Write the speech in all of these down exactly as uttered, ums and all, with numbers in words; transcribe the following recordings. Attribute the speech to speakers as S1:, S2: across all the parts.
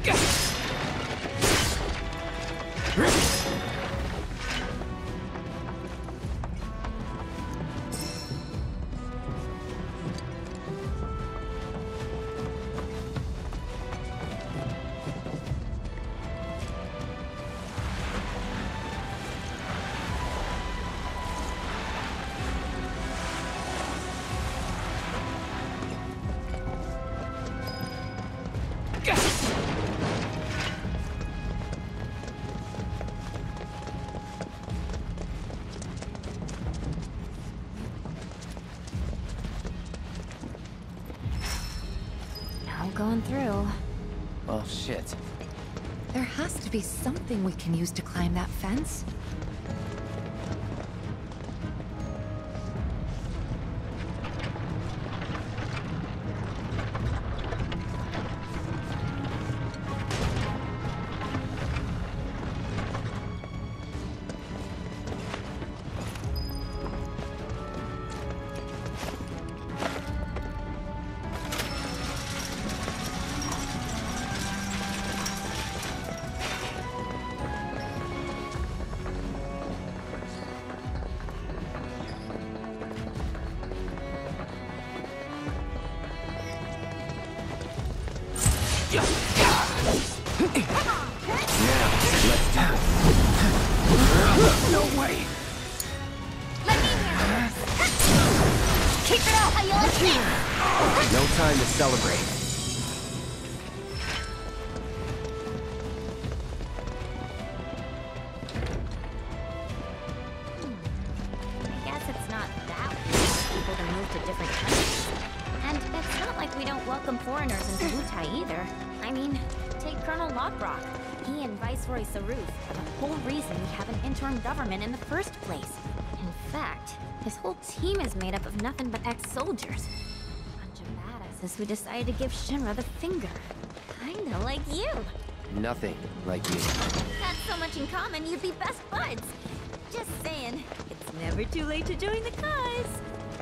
S1: Going through.
S2: Oh, shit.
S3: There has to be something we can use to climb that fence.
S2: Time to celebrate.
S1: I guess it's not that weird for people to move to different countries. And it's not like we don't welcome foreigners into Wutai either. I mean, take Colonel Lockrock. He and Viceroy Saruf are the whole reason we have an interim government in the first place. In fact, his whole team is made up of nothing but ex-soldiers. Badasses who decided to give Shinra the finger. Kinda like you.
S2: Nothing like you.
S1: Had so much in common, you'd be best buds. Just saying, it's never too late to join the cause.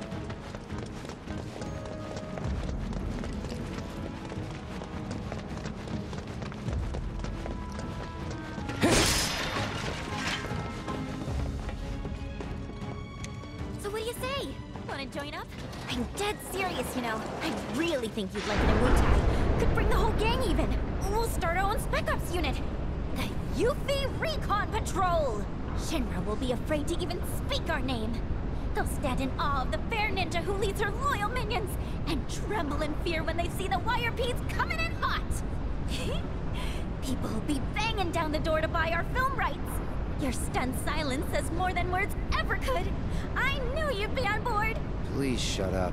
S1: So what do you say? Wanna join up? I'm dead serious, you know. I really think you'd like it in Wutai. Could bring the whole gang even. We'll start our own Spec Ops unit. The Yuffie Recon Patrol! Shinra will be afraid to even speak our name. They'll stand in awe of the fair ninja who leads her loyal minions, and tremble in fear when they see the wire peas coming in hot. People will be banging down the door to buy our film rights. Your stunned silence says more than words ever could. I knew you'd be on board.
S2: Please shut up.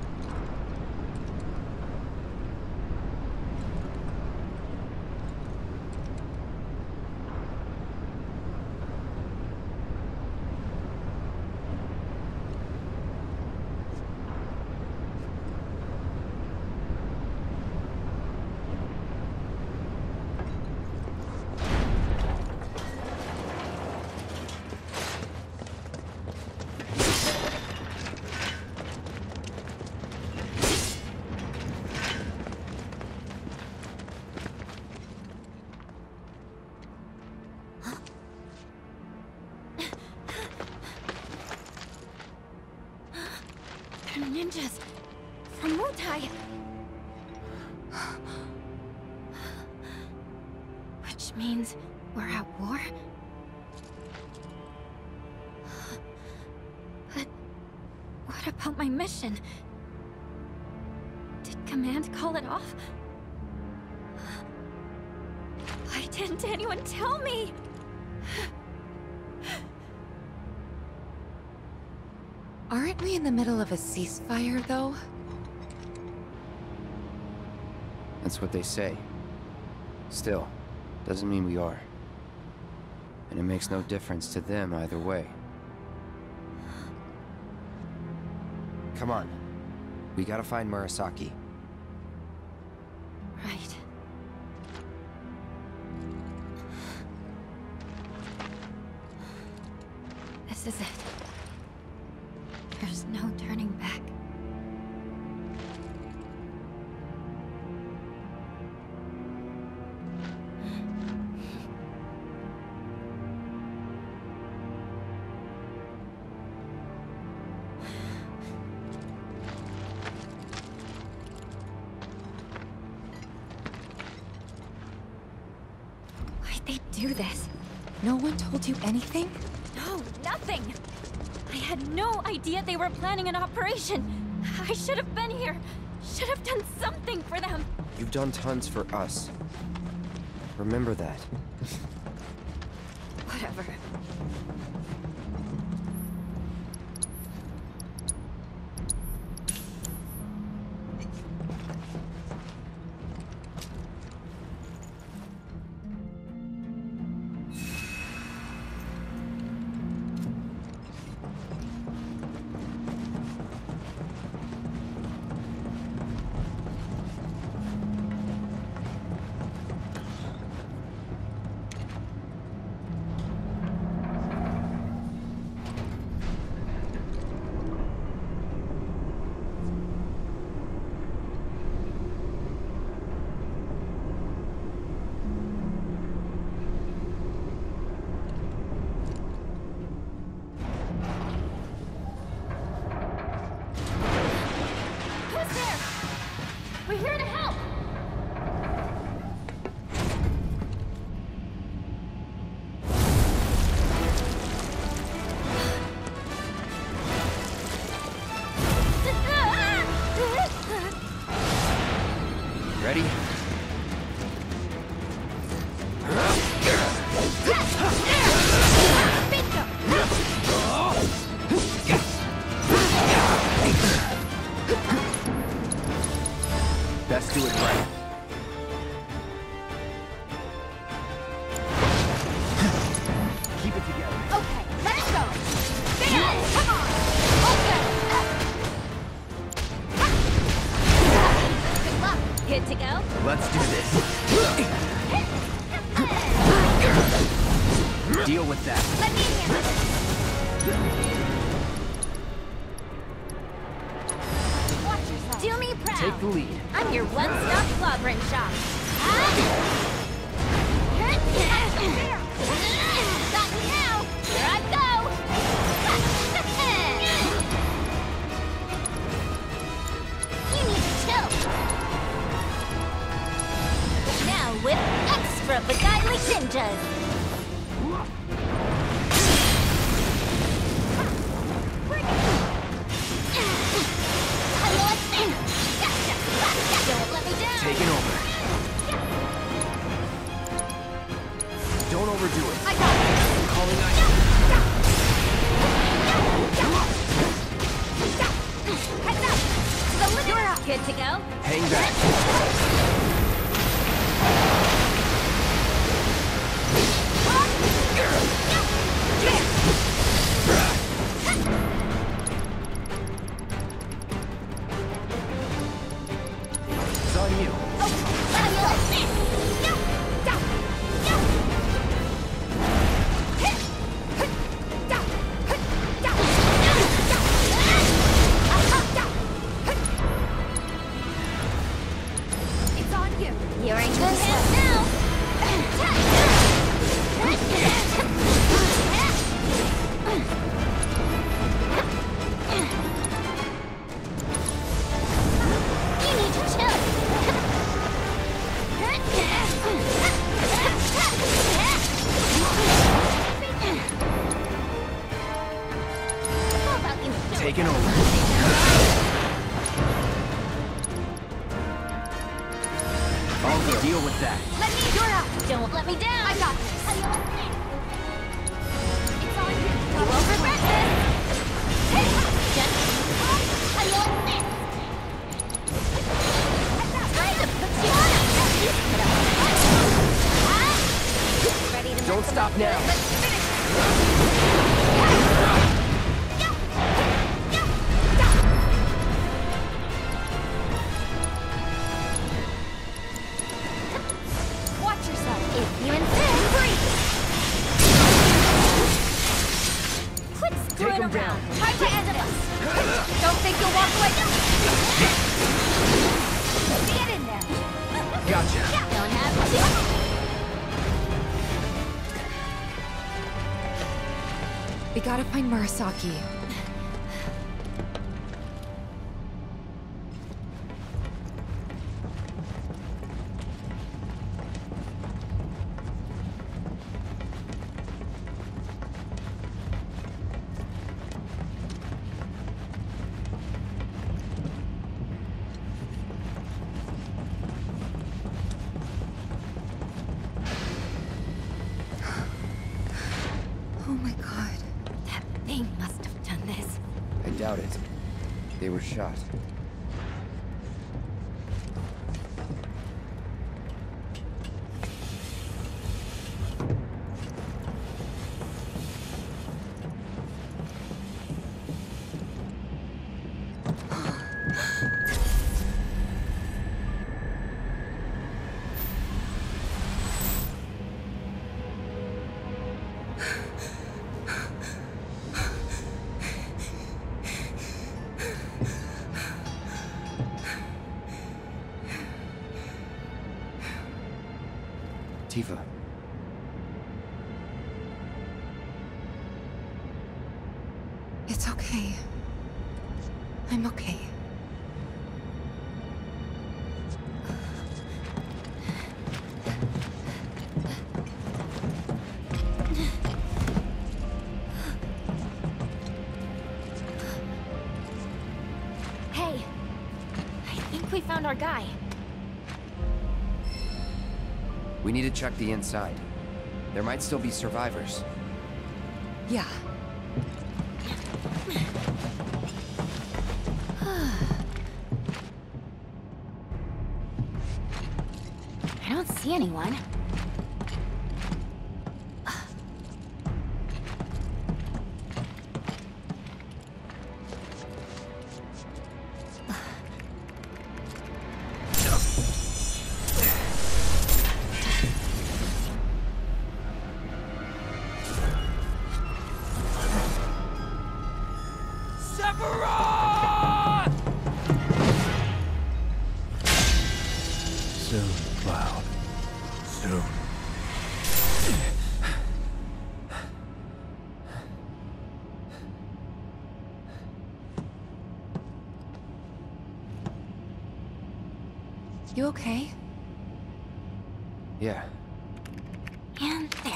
S1: Ninjas from Wutai. Which means we're at war? But what about my mission? Did Command call it off? Why didn't anyone tell me?
S3: Aren't we in the middle of a ceasefire, though?
S2: That's what they say. Still, doesn't mean we are. And it makes no difference to them either way. Come on. We gotta find Murasaki.
S1: Right. This is it. There's no turning back.
S3: did they do this? No one told you anything?
S1: No, nothing! I had no idea they were planning an operation. I should have been here. Should have done something for them.
S2: You've done tons for us. Remember that.
S3: Whatever.
S1: We're here to help!
S2: Ready? Best do it right. Keep it together.
S1: Okay, let's go! Bam! Come on! Okay! Good luck! Good to go?
S2: Let's do this. Deal with that.
S1: Let me handle this! Watch yourself! Do me proud!
S2: Take the lead.
S1: I'm your one-stop clobbering shop. Got me now! Here I go! You need to chill. Now with extra beguiling ninjas. Don't let me down!
S2: Taking over. Don't overdo it.
S1: I got it!
S2: Calling out.
S1: Heads up! The limit! You're up. Good to go?
S2: Hang back. It's on you.
S1: It's on you. You're in good hands now. You need to chill. How about you?
S2: Taking over. I'll deal with that.
S1: Let me, you're up. Don't let me down. I got this. It's on you. You won't regret this. Just try to put you on a ready to
S2: Don't stop now.
S1: Let's finish Watch yourself. If you insist. Freeze! Quit screwing
S2: Take 'em
S1: around.
S2: down.
S1: Try to end us. Don't think you'll walk away. Get in there.
S2: Gotcha.
S1: Don't have to.
S3: We gotta find Murasaki.
S2: about it. They were shot. Tifa.
S3: It's okay. I'm okay.
S1: Hey, I think we found our guy.
S2: We need to check the inside. There might still be survivors.
S3: Yeah.
S1: I don't see anyone.
S2: Soon, Cloud. Soon.
S3: You okay?
S2: Yeah.
S1: And there.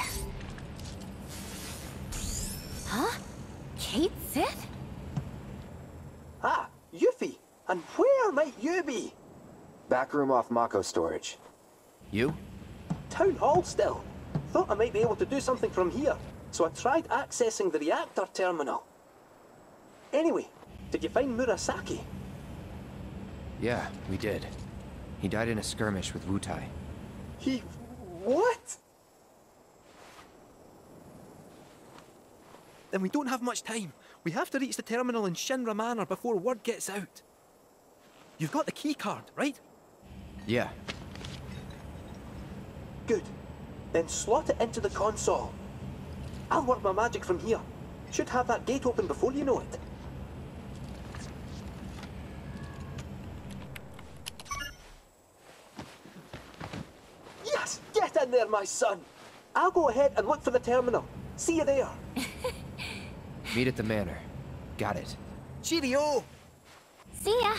S1: Huh? Cait Sith?
S4: Ah, Yuffie! And where might you be?
S2: Back room off Mako storage. You?
S4: Town Hall still. Thought I might be able to do something from here, so I tried accessing the reactor terminal. Anyway, did you find Murasaki?
S2: Yeah, we did. He died in a skirmish with Wutai.
S4: He... what? Then we don't have much time. We have to reach the terminal in Shinra Manor before word gets out. You've got the key card, right?
S2: Yeah.
S4: Good. Then slot it into the console. I'll work my magic from here. Should have that gate open before you know it. Yes! Get in there, my son! I'll go ahead and look for the terminal. See you there.
S2: Meet at the manor. Got it.
S4: Cheerio!
S1: See ya.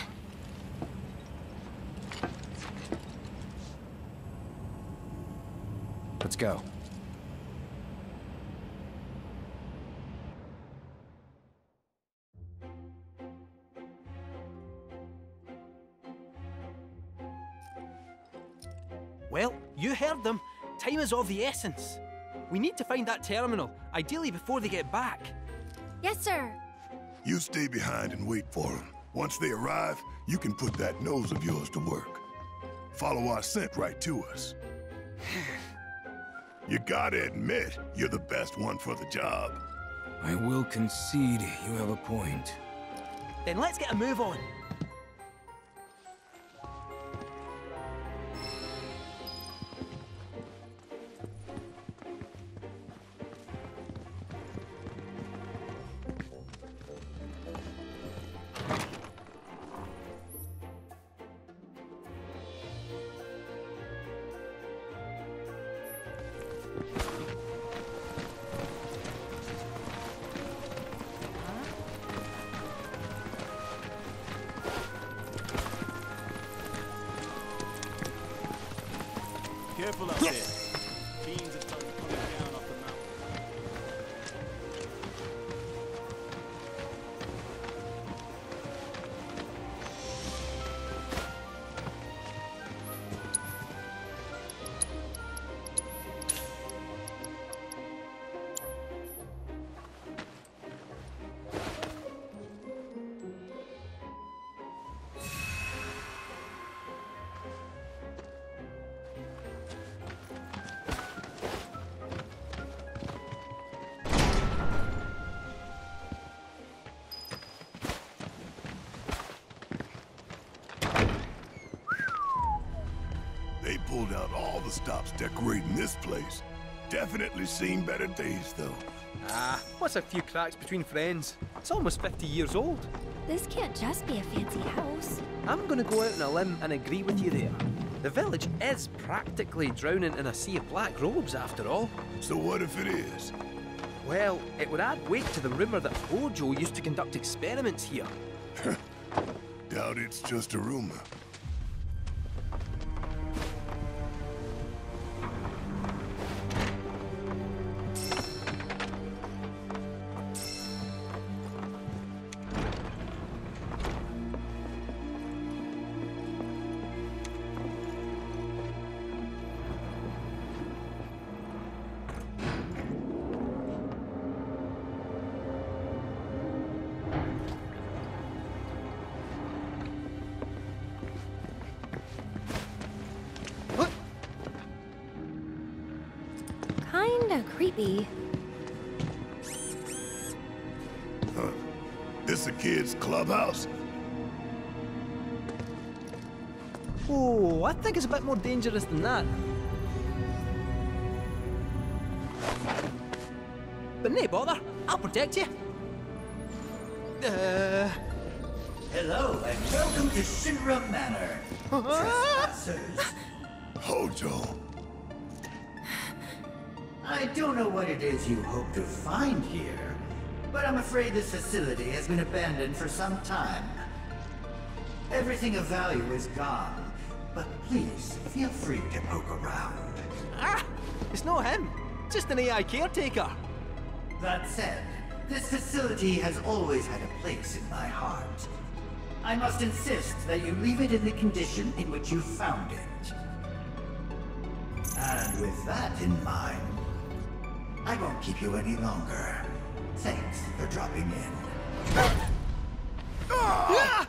S2: Let's go.
S4: Well, you heard them. Time is of the essence. We need to find that terminal, ideally before they get back.
S1: Yes, sir.
S5: You stay behind and wait for them. Once they arrive, you can put that nose of yours to work. Follow our scent right to us. You gotta admit, you're the best one for the job.
S6: I will concede you have a point.
S4: Then let's get a move on.
S7: Careful out there. Fiends are starting coming down off the mountain.
S5: They pulled out all the stops decorating this place. Definitely seen better days, though.
S8: Ah, what's a few cracks between friends? It's almost fifty years old.
S1: This can't just be a fancy house.
S8: I'm gonna go out on a limb and agree with you there. The village is practically drowning in a sea of black robes, after all.
S5: So what if it is?
S8: Well, it would add weight to the rumor that Hojo used to conduct experiments here.
S5: Doubt it's just a rumor.
S1: Kinda creepy.
S5: Huh. This a kid's clubhouse?
S8: Oh, I think it's a bit more dangerous than that. But nay bother, I'll protect you. Uh...
S9: Hello and welcome to Shinra Manor, trespassers.
S5: Hojo.
S9: I don't know what it is you hope to find here, but I'm afraid this facility has been abandoned for some time. Everything of value is gone, but please feel free to poke around.
S8: Ah! It's not him, just an A I caretaker.
S9: That said, this facility has always had a place in my heart. I must insist that you leave it in the condition in which you found it. And with that in mind, I won't keep you any longer. Thanks for dropping in.
S8: Ah!